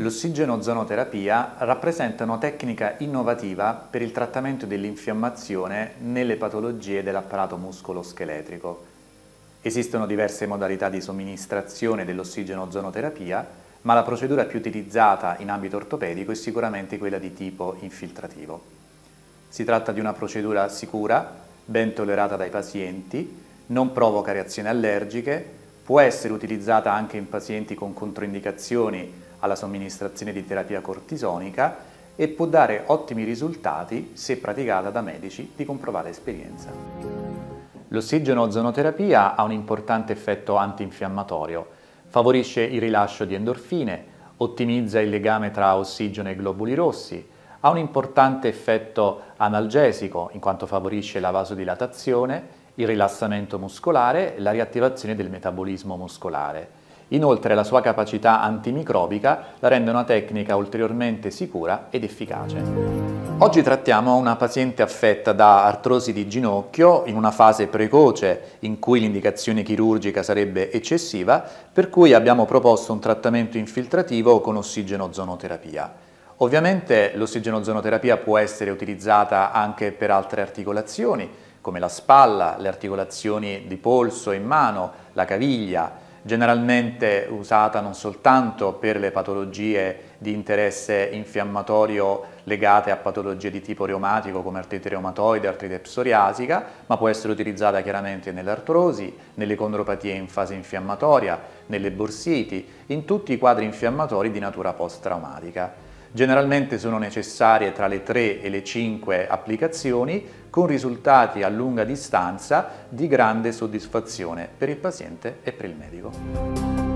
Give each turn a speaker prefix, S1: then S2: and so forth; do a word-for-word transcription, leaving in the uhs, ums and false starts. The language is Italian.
S1: L'ossigeno-ozonoterapia rappresenta una tecnica innovativa per il trattamento dell'infiammazione nelle patologie dell'apparato muscolo-scheletrico. Esistono diverse modalità di somministrazione dell'ossigeno-ozonoterapia, ma la procedura più utilizzata in ambito ortopedico è sicuramente quella di tipo infiltrativo. Si tratta di una procedura sicura, ben tollerata dai pazienti, non provoca reazioni allergiche, può essere utilizzata anche in pazienti con controindicazioni alla somministrazione di terapia cortisonica e può dare ottimi risultati se praticata da medici di comprovata esperienza. L'ossigeno-ozonoterapia ha un importante effetto antinfiammatorio, favorisce il rilascio di endorfine, ottimizza il legame tra ossigeno e globuli rossi, ha un importante effetto analgesico in quanto favorisce la vasodilatazione, il rilassamento muscolare e la riattivazione del metabolismo muscolare. Inoltre la sua capacità antimicrobica la rende una tecnica ulteriormente sicura ed efficace. Oggi trattiamo una paziente affetta da artrosi di ginocchio in una fase precoce in cui l'indicazione chirurgica sarebbe eccessiva, per cui abbiamo proposto un trattamento infiltrativo con ossigeno-ozonoterapia. Ovviamente l'ossigeno-ozonoterapia può essere utilizzata anche per altre articolazioni, come la spalla, le articolazioni di polso e mano, la caviglia, generalmente usata non soltanto per le patologie di interesse infiammatorio legate a patologie di tipo reumatico come artrite reumatoide e artrite psoriasica, ma può essere utilizzata chiaramente nelle artrosi, nelle condropatie in fase infiammatoria, nelle borsiti, in tutti i quadri infiammatori di natura post-traumatica. Generalmente sono necessarie tra le tre e le cinque applicazioni con risultati a lunga distanza di grande soddisfazione per il paziente e per il medico.